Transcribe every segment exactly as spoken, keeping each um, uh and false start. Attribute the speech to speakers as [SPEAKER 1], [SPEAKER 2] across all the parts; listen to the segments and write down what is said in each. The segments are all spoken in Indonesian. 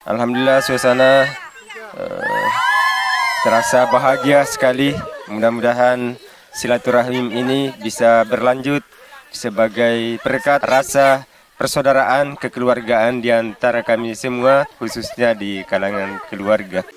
[SPEAKER 1] Alhamdulillah suasana uh, terasa bahagia sekali. Mudah-mudahan silaturahim ini bisa berlanjut sebagai perekat rasa persaudaraan kekeluargaan di antara kami semua, khususnya di kalangan keluarga.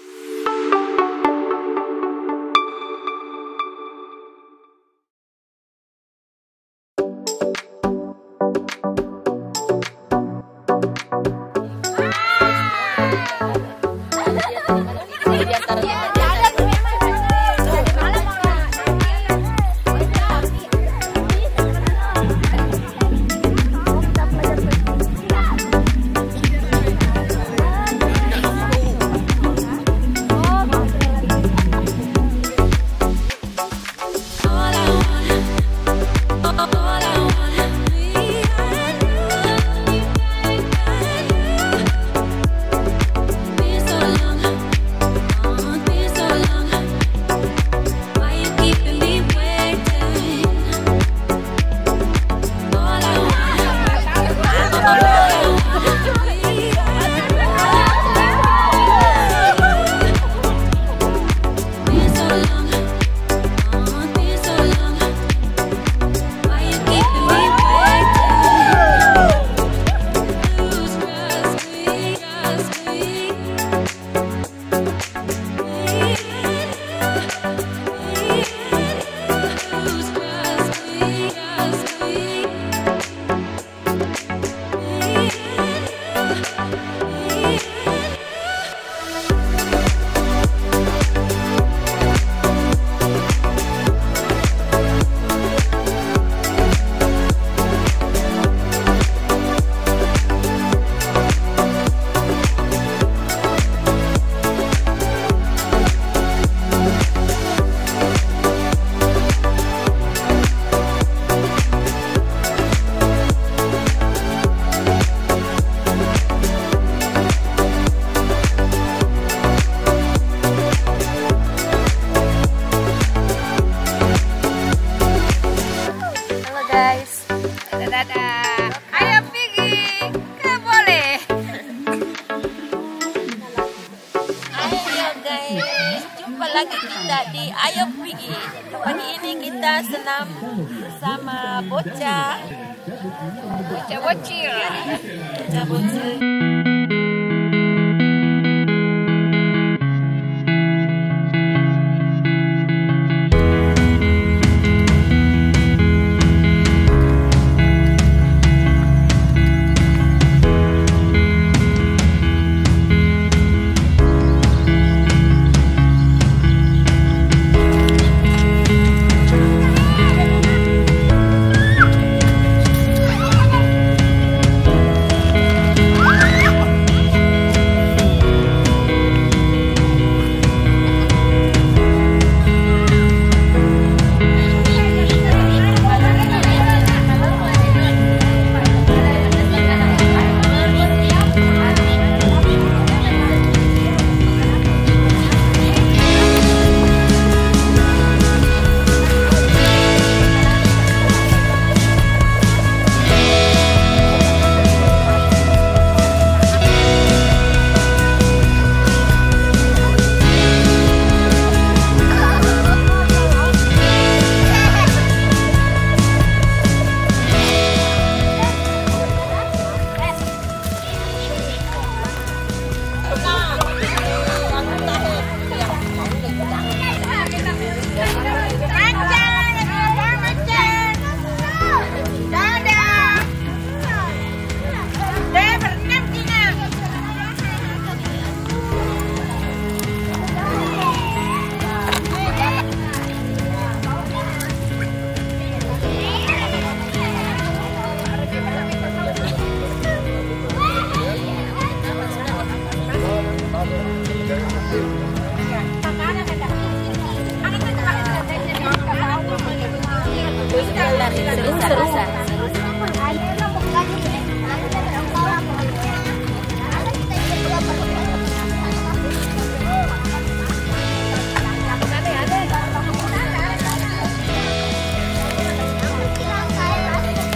[SPEAKER 2] Lagi kita di Ayo Pergi. Pagi ini kita senam bersama bocah bocah bocil bocah bocil.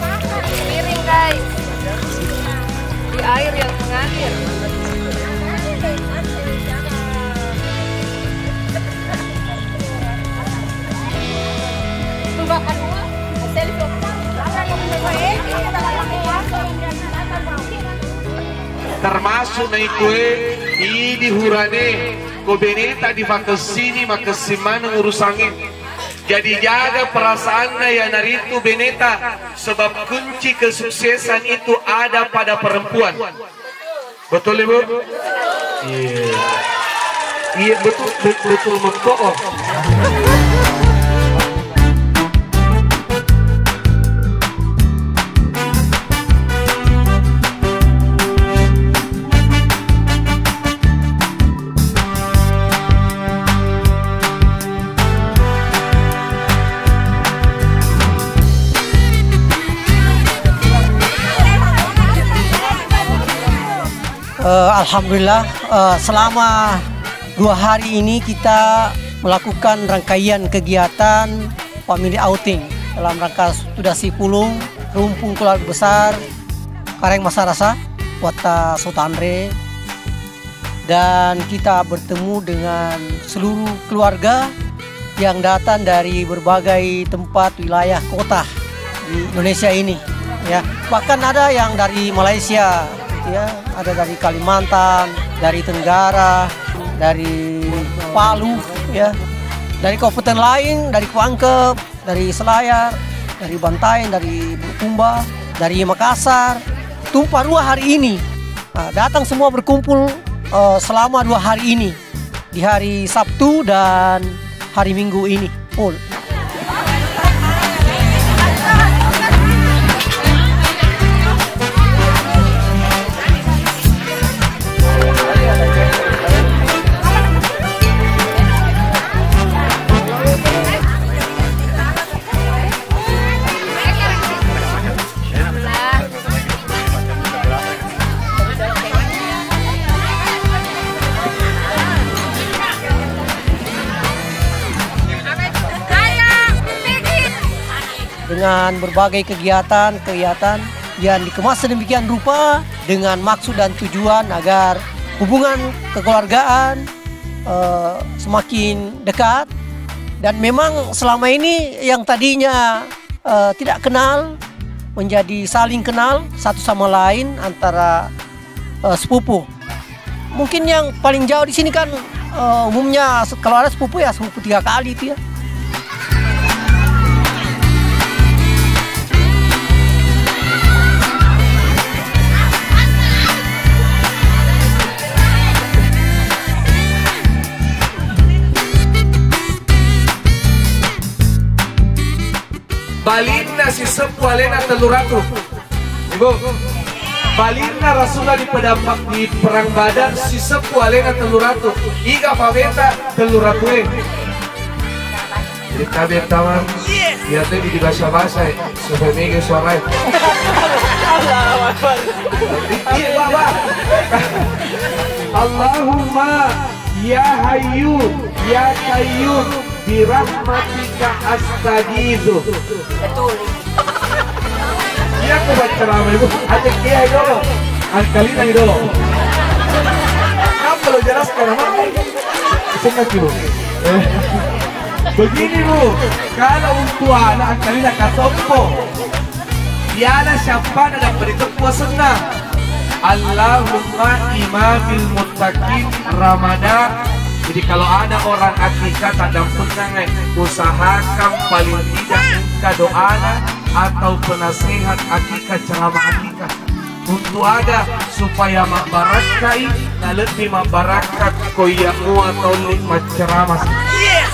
[SPEAKER 2] Miring guys, di air yang mengalir.
[SPEAKER 3] termasuk na ikue ini hurane ko beneta di makasini makasimana ngurusangin. Jadi jaga perasaannya ya naritu beneta, sebab kunci kesuksesan itu ada pada perempuan. Betul ibu? Iya. Iya betul betul betul betul.
[SPEAKER 4] Uh, Alhamdulillah uh, selama dua hari ini kita melakukan rangkaian kegiatan family outing dalam rangka sudah sepuluh rumpun keluarga besar Kareng Masarasa Wata Sautandre, dan kita bertemu dengan seluruh keluarga yang datang dari berbagai tempat wilayah kota di Indonesia ini ya, bahkan ada yang dari Malaysia ya, ada dari Kalimantan, dari Tenggara, dari Palu ya, dari kabupaten lain, dari Kuangkep, dari Selayar, dari Bantaeng, dari Bulukumba, dari Makassar, tumpah ruah hari ini. Nah, datang semua berkumpul uh, selama dua hari ini, di hari Sabtu dan hari Minggu ini full. Dengan berbagai kegiatan-kegiatan yang dikemas sedemikian rupa dengan maksud dan tujuan agar hubungan kekeluargaan uh, semakin dekat, dan memang selama ini yang tadinya uh, tidak kenal menjadi saling kenal satu sama lain antara uh, sepupu. Mungkin yang paling jauh di sini kan uh, umumnya kalau ada sepupu ya sepupu tiga kali itu ya.
[SPEAKER 3] Balinna si sepu alena teluratu. Ibu, balinna Rasulullah di pedampak di perang Badar si sepu alena teluratu. Iga paveta teluratu eh. Jadi kabe tawan. Dia tuh di bahasa-bahasa supaya mega suara. Iya baba. Allahumma ya Hayyu ya Qayyum birahmatika astaghiitsu. Betul. Iya aku baca ceramah ibu. Ajak dia dulu. Angkalin aja dulu. Kamu lo jelaskan nama? Singkat ibu. Begini bu, kalau untuk anak angkalin akan topo. Diana siapa ada berita puasana. Allahumma imamil muttaqin Ramadan. Jadi kalau ada orang akikah tanda penangan, usahakan paling tidak minta doana atau penasehat akikah ceramah akikah untuk ada supaya mabarakai na lebih mabarakat koyamu atau nikmat ceramah. Yes.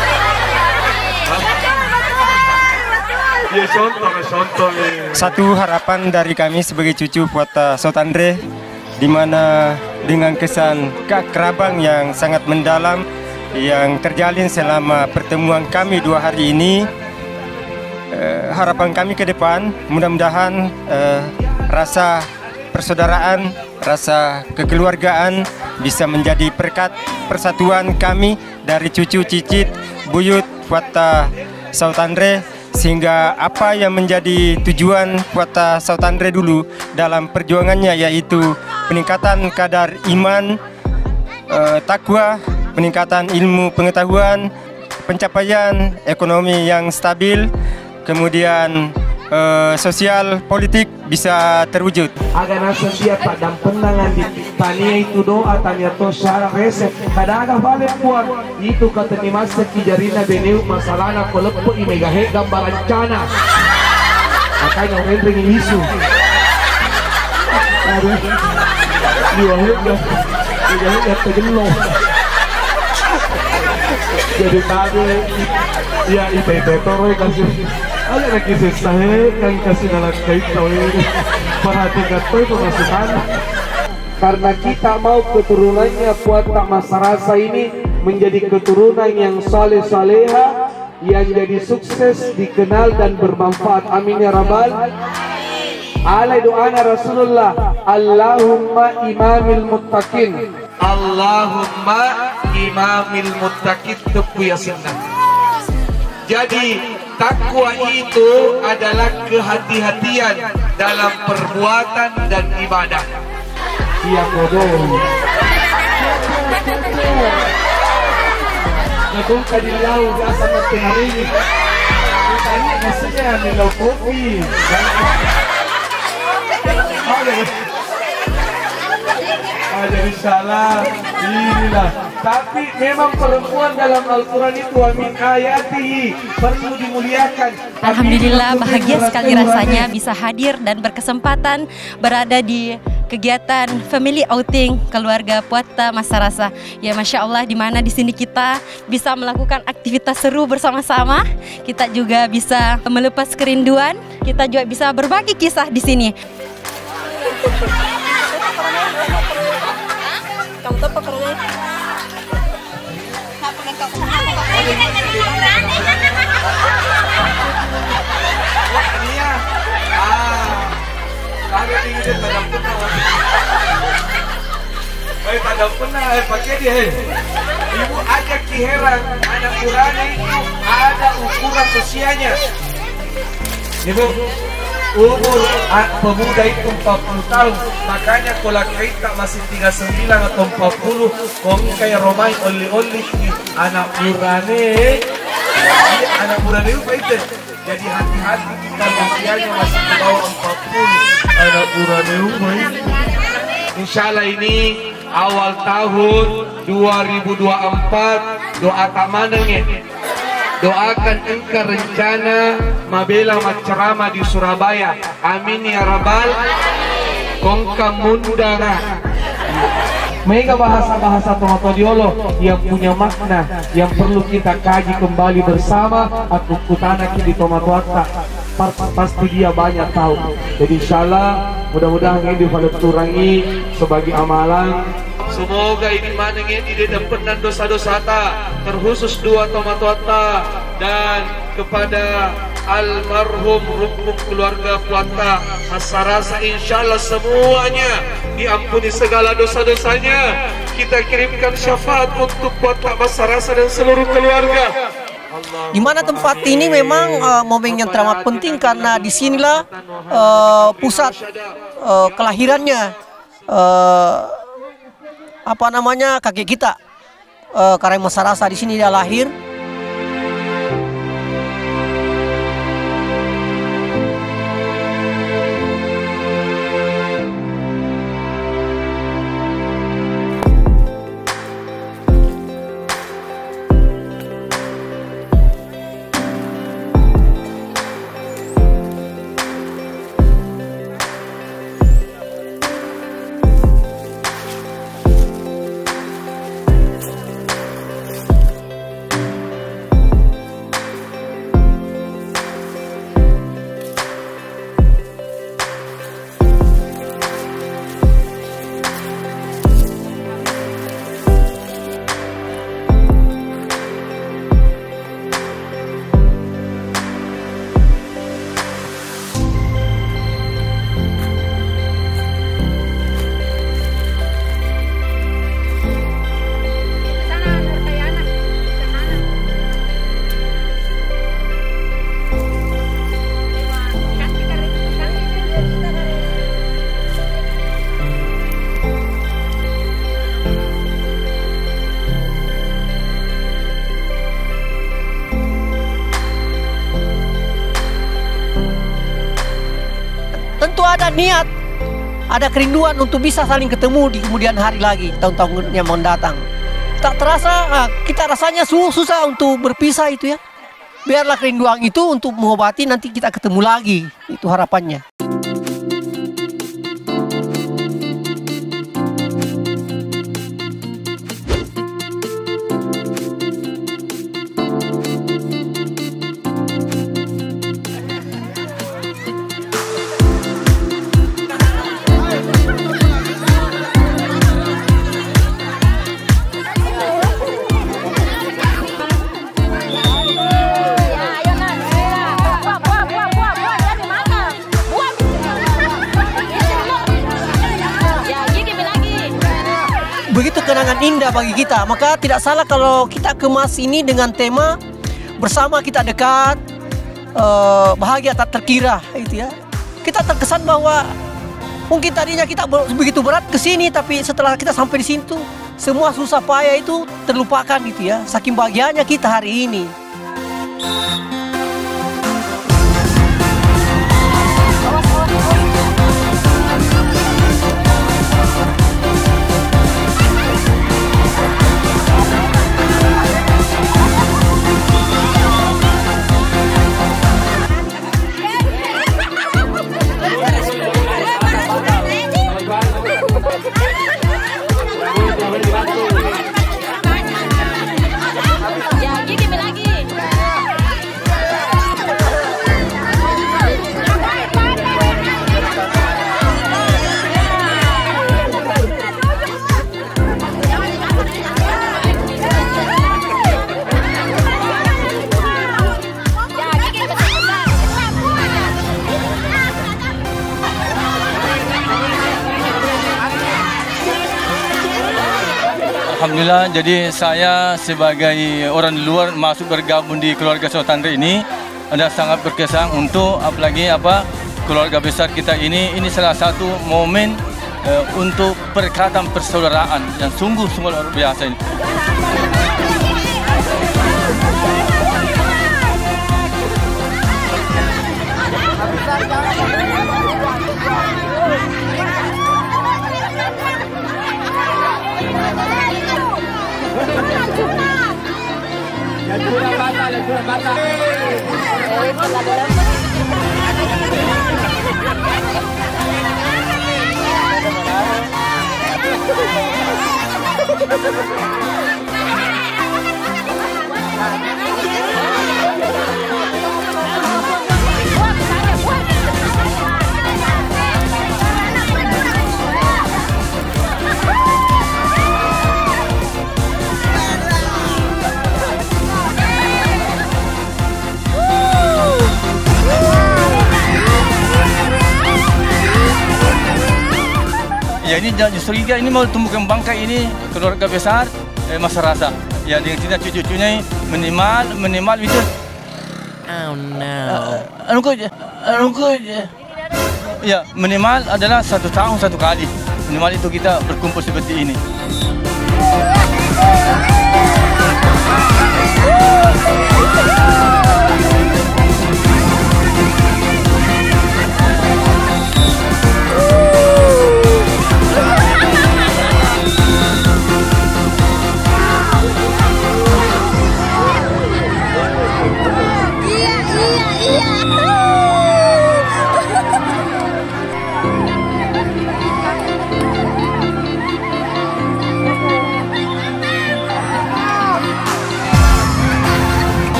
[SPEAKER 3] Ya contoh, contoh.
[SPEAKER 1] Satu harapan dari kami sebagai cucu Wata Sautandre, di mana dengan kesan keakraban yang sangat mendalam yang terjalin selama pertemuan kami dua hari ini, eh, harapan kami ke depan mudah-mudahan eh, rasa persaudaraan, rasa kekeluargaan bisa menjadi berkat persatuan kami dari cucu cicit buyut Wata Sautandre, sehingga apa yang menjadi tujuan Wata Sautandre dulu dalam perjuangannya, yaitu peningkatan kadar iman, eh, takwa, peningkatan ilmu pengetahuan, pencapaian ekonomi yang stabil, kemudian uh, sosial politik bisa terwujud.
[SPEAKER 3] Agar nasa siya padang pendangan di tania itu doa tanya to syara resep kada aga balik puan itu kata ni masa kijarina beneu masalahna kolepo imegahe gambaran cana makanya orang ringin isu ada diwahid ya diwahid ya tegelo jadi tadi ya itu itu toro kasih ada lagi sesahe kan kasih dalam kait tahu perhatikan tuh pemasukan karena kita mau keturunannya Puata Masarasa ini menjadi keturunan yang saleh saleha yang jadi sukses dikenal dan bermanfaat amin ya rabbal alai doana Rasulullah Allahumma imamil muttaqin Allahumma imamil muttaqin tepu yasinna. Jadi takwa itu adalah kehati-hatian dalam perbuatan dan ibadah. Iya bodoh. Nagong kadilaw sa matinari. Tanya maksudnya nilaw kopi. Ada salah. Inilah. Tapi memang perempuan dalam Al-Quran itu amin ayatihi perlu dimuliakan.
[SPEAKER 5] Alhamdulillah bahagia sekali rasanya bisa hadir dan berkesempatan berada di kegiatan family outing keluarga Puata Masarasa. Ya Masya Allah di mana di sini kita bisa melakukan aktivitas seru bersama-sama. Kita juga bisa melepas kerinduan. Kita juga bisa berbagi kisah di sini. Kamu tahu pekerjaan?
[SPEAKER 3] Eh, tanda pernah eh, pakai dia eh. Ibu ajak kiheran anak kurangnya itu ada ukuran usianya. Ibu umur pemuda itu empat puluh tahun, makanya kalau kita masih tiga puluh sembilan atau empat puluh, kami kayak Romai oli-oli anak murane, anak murane itu itu. Jadi hati-hati kita usianya masih di bawah empat puluh, anak murane itu. Insya Allah ini awal tahun dua ribu dua puluh empat doa tamanengnya. Doakan engkau rencana mabela macerama di Surabaya. Amin ya rabbal kongka mundara. Mega bahasa-bahasa Tomatodiolo yang punya makna yang perlu kita kaji kembali bersama. Aku kutana di Tomatoata pasti dia banyak tahu. Jadi insyaallah mudah-mudahan ini diturangi sebagai amalan. Semoga ini manengin ide dan penan dosa-dosa ta terkhusus dua Tomatoata dan kepada almarhum rukun keluarga Puata Masarasa insyaallah semuanya diampuni segala dosa-dosanya. Kita kirimkan syafaat untuk Puata Masarasa dan seluruh keluarga.
[SPEAKER 4] Di mana tempat ini memang uh, momen yang teramat penting karena disinilah uh, pusat uh, kelahirannya uh, apa namanya kakek kita uh, Karai Masarasa. Di sini dia lahir. niat, ada kerinduan untuk bisa saling ketemu di kemudian hari lagi, tahun-tahun yang mendatang. Tak terasa kita rasanya susah untuk berpisah itu ya. Biarlah kerinduan itu untuk mengobati, nanti kita ketemu lagi. Itu harapannya. Begitu kenangan indah bagi kita, maka tidak salah kalau kita kemas ini dengan tema bersama kita dekat, eh, bahagia tak terkira, itu ya. Kita terkesan bahwa mungkin tadinya kita begitu berat ke sini, tapi setelah kita sampai di situ, semua susah payah itu terlupakan, gitu ya. Saking bahagianya kita hari ini.
[SPEAKER 6] Alhamdulillah, jadi saya sebagai orang luar masuk bergabung di keluarga Sultan Andre ini ada sangat berkesan untuk apalagi apa keluarga besar kita ini. Ini salah satu momen uh, untuk perikatan persaudaraan yang sungguh-sungguh luar biasa ini. Ya, ini justru ini mau tumbuh kembangkan ini keluarga besar eh, Masarasa. Ya, dengan kita cucu-cucunya minimal minimal itu.
[SPEAKER 7] Oh no.
[SPEAKER 6] Uh, Anungku, anungku. Ya, minimal adalah satu tahun satu kali. Minimal itu kita berkumpul seperti ini.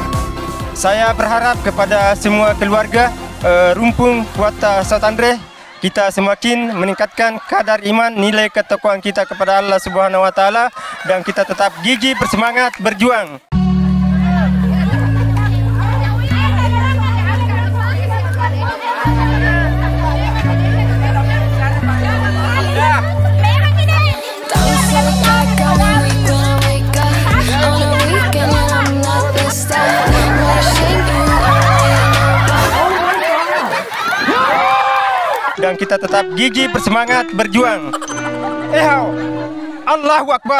[SPEAKER 1] Saya berharap kepada semua keluarga uh, Rumpung Puata Sultan Andre kita semakin meningkatkan kadar iman, nilai ketakwaan kita kepada Allah Subhanahu wa taala, dan kita tetap gigih bersemangat berjuang. Dan kita tetap gigih bersemangat berjuang. Ehau, Allahu Akbar.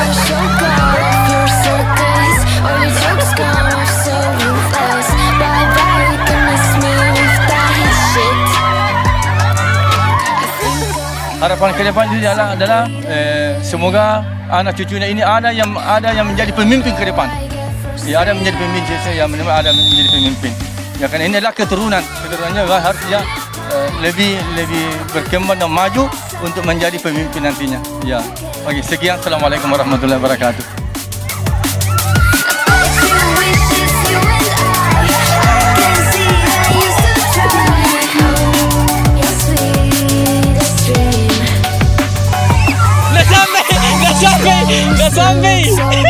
[SPEAKER 6] Harapan ke depan ini adalah, adalah eh, semoga anak cucunya ini ada yang ada yang menjadi pemimpin ke depan. Ya, ada menjadi pemimpin, yang ada menjadi pemimpin. Ya, karena ini adalah keturunan, keturunannya harusnya uh, lebih lebih berkembang dan maju untuk menjadi pemimpin nantinya. Ya, oke, sekian. Assalamualaikum warahmatullahi wabarakatuh.
[SPEAKER 7] Nggak sampai, nggak sampai, nggak sampai.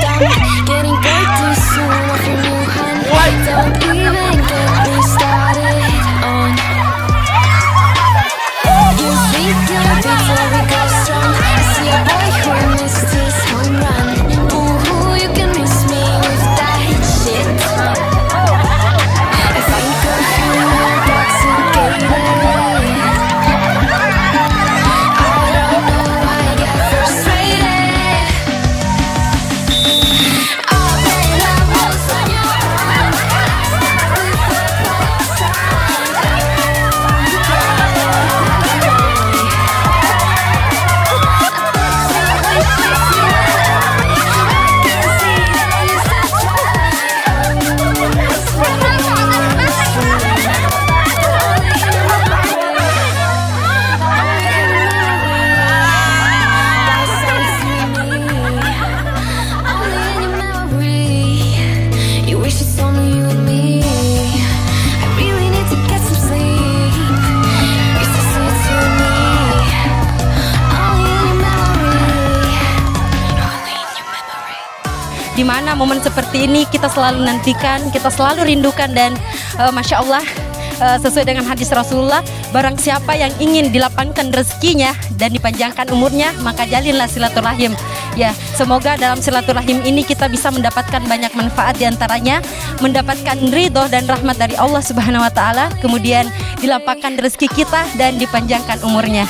[SPEAKER 5] Di mana momen seperti ini kita selalu nantikan, kita selalu rindukan, dan uh, Masya Allah uh, sesuai dengan hadis Rasulullah, barang siapa yang ingin dilapangkan rezekinya dan dipanjangkan umurnya, maka jalinlah silaturahim. Ya, semoga dalam silaturahim ini kita bisa mendapatkan banyak manfaat, diantaranya mendapatkan ridho dan rahmat dari Allah Subhanahu wa taala, kemudian dilapangkan rezeki kita dan dipanjangkan umurnya.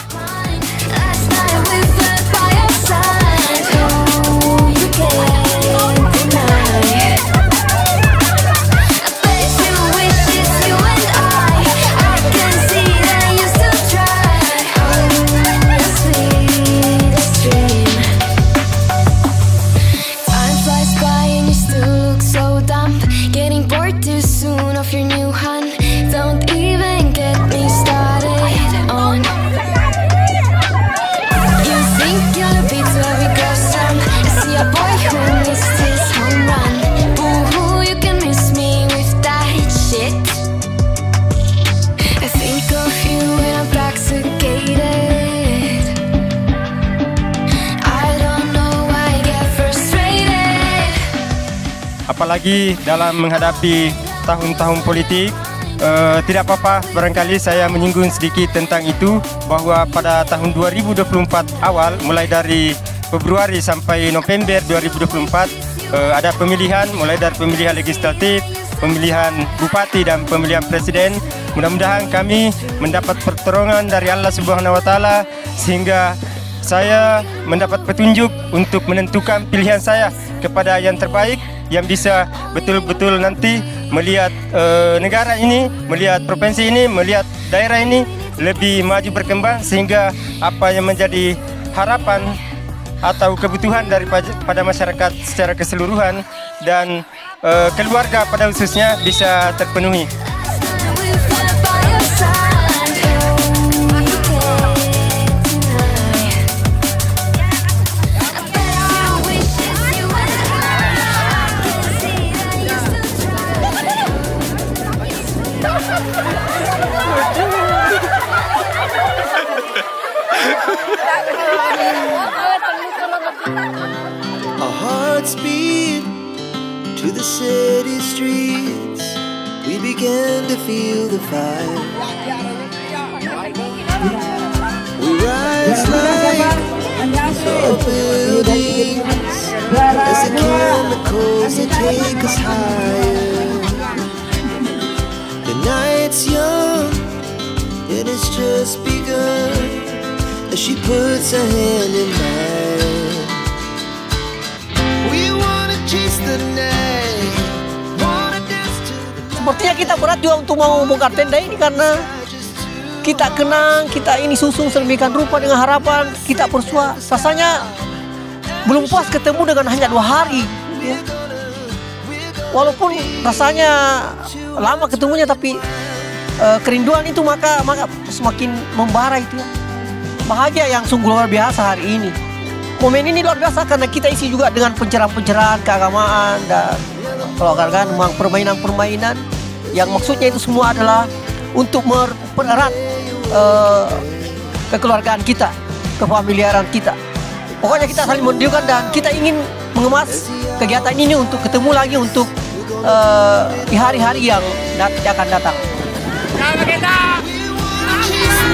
[SPEAKER 1] Apalagi dalam menghadapi tahun-tahun politik, uh, tidak apa-apa barangkali saya menyinggung sedikit tentang itu, bahwa pada tahun dua ribu dua puluh empat awal, mulai dari Februari sampai November dua ribu dua puluh empat, uh, ada pemilihan, mulai dari pemilihan legislatif, pemilihan bupati dan pemilihan presiden. Mudah-mudahan kami mendapat pertolongan dari Allah Subhanahu wa taala sehingga saya mendapat petunjuk untuk menentukan pilihan saya kepada yang terbaik, yang bisa betul-betul nanti melihat e, negara ini, melihat provinsi ini, melihat daerah ini lebih maju berkembang, sehingga apa yang menjadi harapan atau kebutuhan daripada masyarakat secara keseluruhan dan e, keluarga pada khususnya bisa terpenuhi.
[SPEAKER 8] city streets, we began to feel the fire. We rise like tall buildings as the chemicals they take us higher. The night's young and it's just begun as she puts her hand in mine. We wanna chase the night, wanna dance to the...
[SPEAKER 4] Sepertinya kita berat juga untuk mau bongkar tenda ini karena kita kenang, kita ini susun sedemikian rupa dengan harapan kita bersua. Rasanya belum puas ketemu dengan hanya dua hari. Ya. Walaupun rasanya lama ketemunya, tapi uh, kerinduan itu maka maka semakin membara itu. Ya. Bahagia yang sungguh luar biasa hari ini. Momen ini luar biasa karena kita isi juga dengan pencerahan-pencerahan keagamaan dan keluargaan, memang permainan-permainan yang maksudnya itu semua adalah untuk mempererat uh, kekeluargaan kita, kefamiliaran kita. Pokoknya kita saling menunjukkan dan kita ingin mengemas kegiatan ini untuk ketemu lagi untuk uh, di hari-hari yang dat- akan datang.
[SPEAKER 7] Selamat kita.